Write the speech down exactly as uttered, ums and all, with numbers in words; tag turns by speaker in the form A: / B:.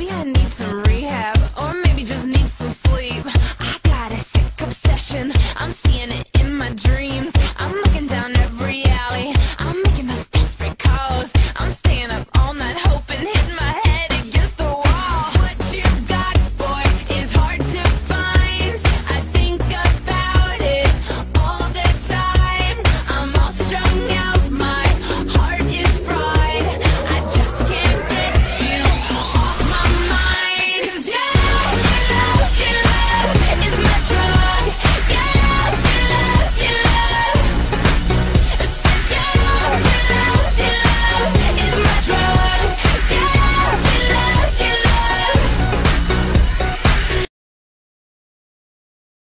A: maybe I need some rehab, or maybe just need some sleep. I got a sick obsession, I'm seeing it in my dreams.